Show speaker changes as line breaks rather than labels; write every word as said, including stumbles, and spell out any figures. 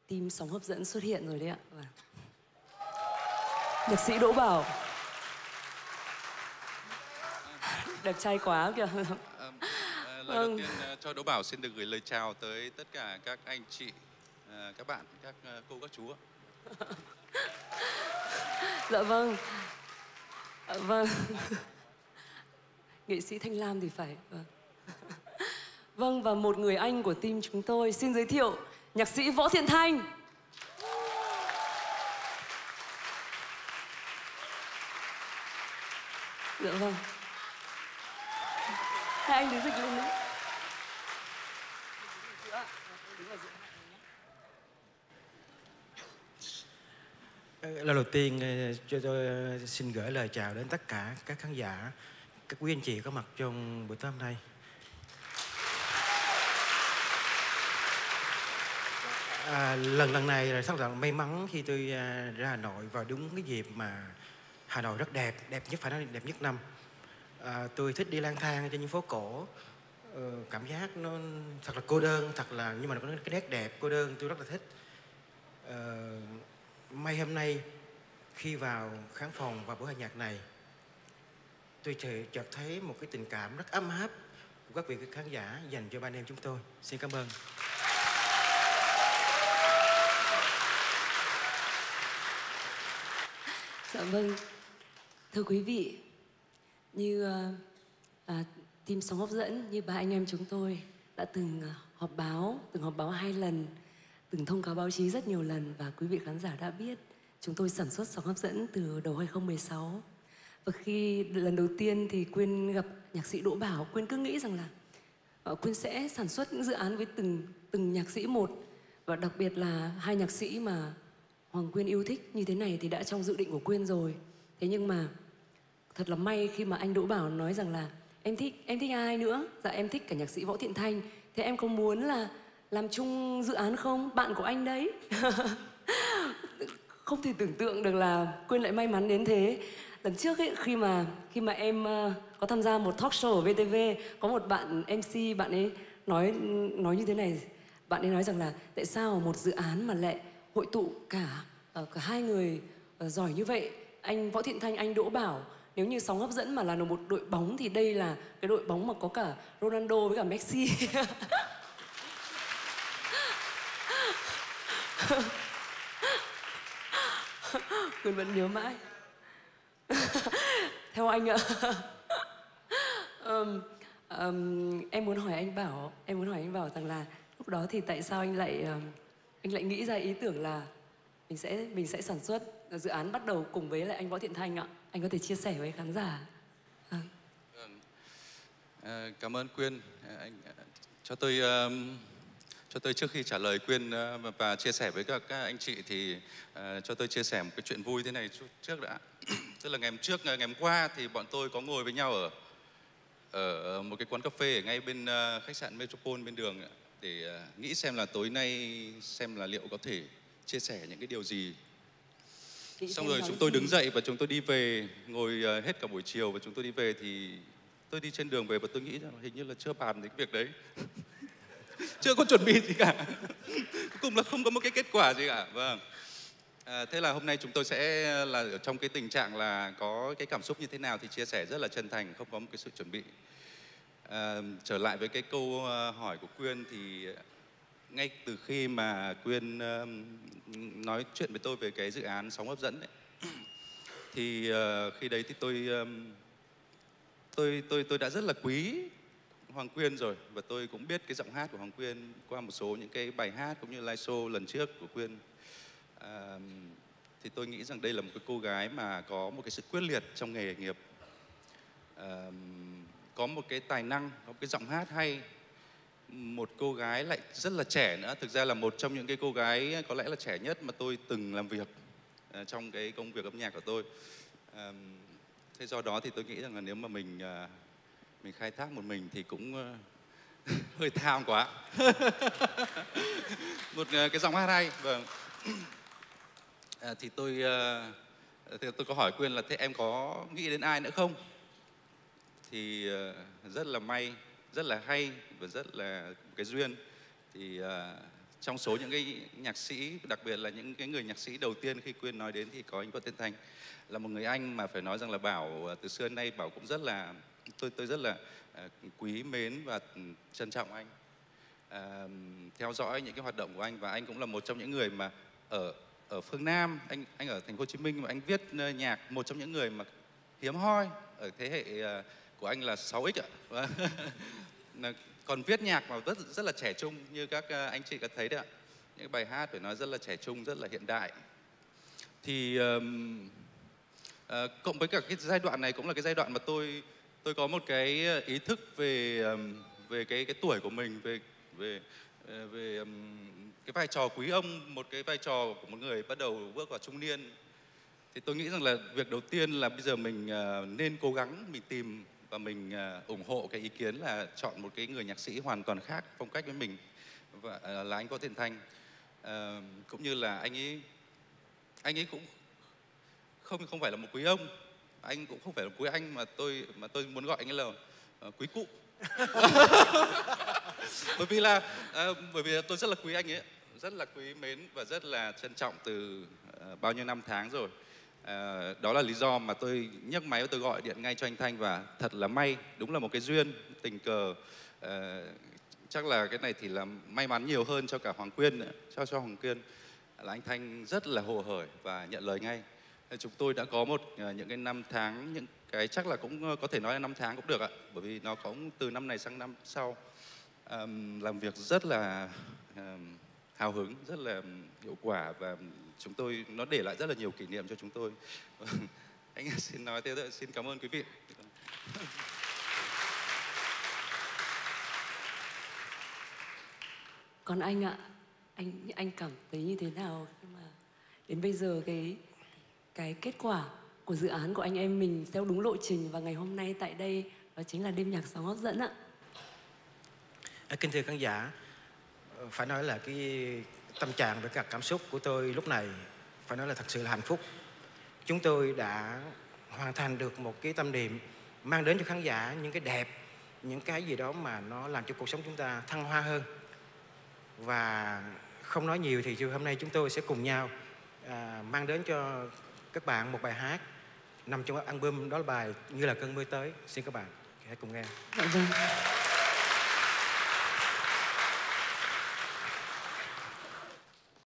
team Sóng Hấp Dẫn xuất hiện rồi đấy ạ. Vâng. Nhạc sĩ Đỗ Bảo. Đẹp trai quá kìa.
À, à, lời đầu tiên cho Đỗ Bảo xin được gửi lời chào tới tất cả các anh chị, à, các bạn, các cô, các chú ạ.
Dạ vâng. À, vâng. Nghệ sĩ Thanh Lam thì phải. Vâng. Vâng, và một người anh của team chúng tôi xin giới thiệu nhạc sĩ Võ Thiện Thanh. Dạ vâng. Hai anh đứng dịch lên nữa.
Lời đầu tiên cho tôi xin gửi lời chào đến tất cả các khán giả, các quý anh chị có mặt trong buổi tối hôm nay. À, lần lần này là rất là may mắn khi tôi ra Hà Nội vào đúng cái dịp mà Hà Nội rất đẹp, đẹp nhất, phải nói đẹp nhất năm. À, tôi thích đi lang thang trên những phố cổ, ờ, cảm giác nó thật là cô đơn, thật là nhưng mà nó có cái nét đẹp cô đơn tôi rất là thích. Ờ, may hôm nay khi vào khán phòng và buổi hòa nhạc này, tôi chợt thấy một cái tình cảm rất ấm áp của các vị khán giả dành cho ban em chúng tôi. Xin cảm ơn.
Dạ vâng. Thưa quý vị, như à, team Sóng Hấp Dẫn, như ba anh em chúng tôi đã từng họp báo, từng họp báo hai lần, từng thông cáo báo chí rất nhiều lần, và quý vị khán giả đã biết chúng tôi sản xuất Sóng Hấp Dẫn từ đầu hai không một sáu. Và khi lần đầu tiên thì Quyên gặp nhạc sĩ Đỗ Bảo, Quyên cứ nghĩ rằng là Quyên sẽ sản xuất những dự án với từng từng nhạc sĩ một, và đặc biệt là hai nhạc sĩ mà Hoàng Quyên yêu thích như thế này thì đã trong dự định của Quyên rồi. Thế nhưng mà thật là may khi mà anh Đỗ Bảo nói rằng là em thích, em thích ai nữa? Dạ em thích cả nhạc sĩ Võ Thiện Thanh. Thế em có muốn là làm chung dự án không? Bạn của anh đấy. Không thể tưởng tượng được là Quyên lại may mắn đến thế. Lần trước ấy, khi mà khi mà em uh, có tham gia một talk show ở vê tê vê, có một bạn em xê, bạn ấy nói nói như thế này. Bạn ấy nói rằng là tại sao một dự án mà lại hội tụ cả uh, cả hai người uh, giỏi như vậy, anh Võ Thiện Thanh, anh Đỗ Bảo. Nếu như Sóng Hấp Dẫn mà là một đội bóng thì đây là cái đội bóng mà có cả Ronaldo với cả Messi. Quyên vẫn nhớ mãi. Theo anh ạ. um, um, em muốn hỏi anh Bảo, em muốn hỏi anh Bảo rằng là lúc đó thì tại sao anh lại um, anh lại nghĩ ra ý tưởng là mình sẽ mình sẽ sản xuất dự án bắt đầu cùng với lại anh Võ Thiện Thanh ạ? Anh có thể chia sẻ với khán giả. À.
À, cảm ơn Quyên. À, anh cho tôi uh, cho tôi trước khi trả lời Quyên uh, và chia sẻ với các, các anh chị thì uh, cho tôi chia sẻ một cái chuyện vui thế này trước đã. Tức là ngày hôm trước, ngày hôm qua thì bọn tôi có ngồi với nhau ở ở một cái quán cà phê ở ngay bên uh, khách sạn Metropole bên đường để uh, nghĩ xem là tối nay xem là liệu có thể chia sẻ những cái điều gì. Xong rồi chúng tôi đứng dậy và chúng tôi đi về, ngồi uh, hết cả buổi chiều và chúng tôi đi về thì tôi đi trên đường về và tôi nghĩ rằng hình như là chưa bàn đến cái việc đấy. Chưa có chuẩn bị gì cả. Cuối cùng là không có một cái kết quả gì cả. Vâng. À, thế là hôm nay chúng tôi sẽ là ở trong cái tình trạng là có cái cảm xúc như thế nào thì chia sẻ rất là chân thành, không có một cái sự chuẩn bị. À, trở lại với cái câu hỏi của Quyên thì ngay từ khi mà Quyên uh, nói chuyện với tôi về cái dự án Sóng Hấp Dẫn ấy, thì uh, khi đấy thì tôi, uh, tôi tôi tôi đã rất là quý Hoàng Quyên rồi, và tôi cũng biết cái giọng hát của Hoàng Quyên qua một số những cái bài hát cũng như live show lần trước của Quyên. À, thì tôi nghĩ rằng đây là một cái cô gái mà có một cái sự quyết liệt trong nghề nghiệp, à, có một cái tài năng, có một cái giọng hát hay, một cô gái lại rất là trẻ nữa. Thực ra là một trong những cái cô gái có lẽ là trẻ nhất mà tôi từng làm việc à, trong cái công việc âm nhạc của tôi. À, thế do đó thì tôi nghĩ rằng là nếu mà mình à, mình khai thác một mình thì cũng uh, hơi tham quá. Một uh, cái giọng hát hay. Vâng. À, thì tôi uh, thì tôi có hỏi Quyên là thế em có nghĩ đến ai nữa không? Thì uh, rất là may, rất là hay và rất là cái duyên thì uh, trong số những cái nhạc sĩ, đặc biệt là những cái người nhạc sĩ đầu tiên khi Quyên nói đến thì có anh Võ Thiên Thanh, là một người anh mà phải nói rằng là Bảo từ xưa đến nay Bảo cũng rất là tôi tôi rất là uh, quý mến và trân trọng anh, uh, theo dõi những cái hoạt động của anh, và anh cũng là một trong những người mà ở ở phương Nam, anh anh ở thành phố Hồ Chí Minh mà anh viết uh, nhạc, một trong những người mà hiếm hoi ở thế hệ uh, của anh là sáu ích ạ. Còn viết nhạc mà rất rất là trẻ trung như các uh, anh chị có thấy đấy ạ. Những bài hát phải nói rất là trẻ trung, rất là hiện đại. Thì um, uh, cộng với cả cái giai đoạn này cũng là cái giai đoạn mà tôi tôi có một cái ý thức về um, về cái cái tuổi của mình, về về uh, về um, cái vai trò quý ông, một cái vai trò của một người bắt đầu bước vào trung niên. Thì tôi nghĩ rằng là việc đầu tiên là bây giờ mình uh, nên cố gắng mình tìm và mình uh, ủng hộ cái ý kiến là chọn một cái người nhạc sĩ hoàn toàn khác phong cách với mình, và uh, là anh Võ Thiên Thanh. Uh, cũng như là anh ấy anh ấy cũng không không phải là một quý ông, anh cũng không phải là quý anh, mà tôi mà tôi muốn gọi anh ấy là uh, quý cụ. bởi vì là uh, bởi vì tôi rất là quý anh ấy, rất là quý mến và rất là trân trọng từ uh, bao nhiêu năm tháng rồi. À, đó là lý do mà tôi nhấc máy và tôi gọi điện ngay cho anh Thanh, và thật là may, đúng là một cái duyên tình cờ. À, chắc là cái này thì là may mắn nhiều hơn cho cả Hoàng Quyên nữa, cho cho Hoàng Quyên là anh Thanh rất là hồ hởi và nhận lời ngay. Chúng tôi đã có một uh, những cái năm tháng, những cái chắc là cũng có thể nói là năm tháng cũng được ạ, bởi vì nó cũng từ năm này sang năm sau, um, làm việc rất là um, hào hứng, rất là hiệu quả, và chúng tôi nó để lại rất là nhiều kỷ niệm cho chúng tôi. Anh xin nói thế thôi, xin cảm ơn quý vị.
Còn anh ạ, anh anh cảm thấy như thế nào khi mà đến bây giờ cái cái kết quả của dự án của anh em mình theo đúng lộ trình, và ngày hôm nay tại đây đó chính là đêm nhạc sống hấp dẫn ạ.
À, kính thưa khán giả, phải nói là cái tâm trạng và các cảm xúc của tôi lúc này phải nói là thật sự là hạnh phúc. Chúng tôi đã hoàn thành được một cái tâm niệm mang đến cho khán giả những cái đẹp, những cái gì đó mà nó làm cho cuộc sống chúng ta thăng hoa hơn. Và không nói nhiều thì chiều hôm nay chúng tôi sẽ cùng nhau à, mang đến cho các bạn một bài hát nằm trong album, đó là bài Như Là Cơn Mưa Tới. Xin các bạn hãy cùng nghe.
Dạ vâng.